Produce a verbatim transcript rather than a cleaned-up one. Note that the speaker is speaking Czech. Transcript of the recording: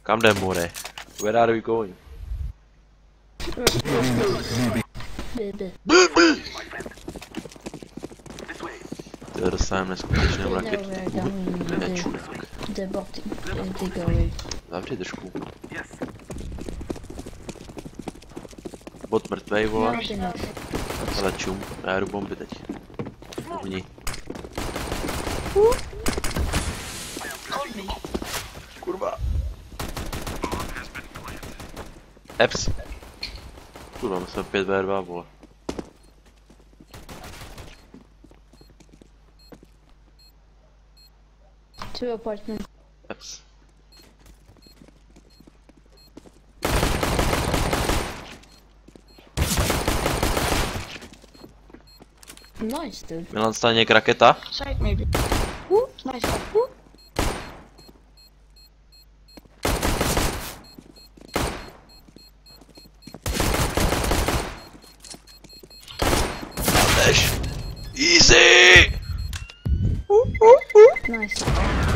Kam jdem, more? Where are we going? Ty dostaneme neskutečnou raketu. Nečurák. Zavři držku. Bot mrtvej, voláš? Ale čum, já jdu bomby teď. Uhni. Kurva. Eps. Kurva, my jsme pět vé dva, vole. Two apartment. Eps. Nice, dude. Milan, stane něk raketa? Side maybe. Woo, nice. Woo. Easy! Nice.